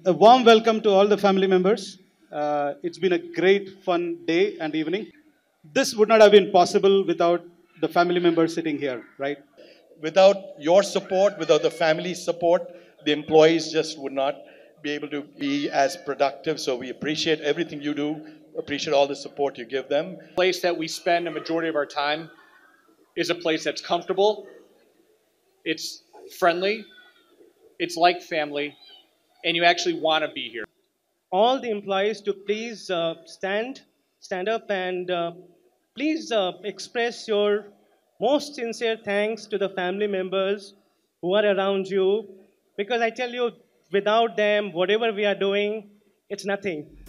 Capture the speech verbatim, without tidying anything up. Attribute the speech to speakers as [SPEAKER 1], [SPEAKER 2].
[SPEAKER 1] A warm welcome to all the family members. Uh, it's been a great, fun day and evening. This would not have been possible without the family members sitting here, right?
[SPEAKER 2] Without your support, without the family support, the employees just would not be able to be as productive. So we appreciate everything you do, appreciate all the support you give them.
[SPEAKER 3] The place that we spend a majority of our time is a place that's comfortable, it's friendly, it's like family, and you actually want to be here.
[SPEAKER 4] All the employees to please uh, stand, stand up and uh, please uh, express your most sincere thanks to the family members who are around you, because I tell you, without them, whatever we are doing, it's nothing.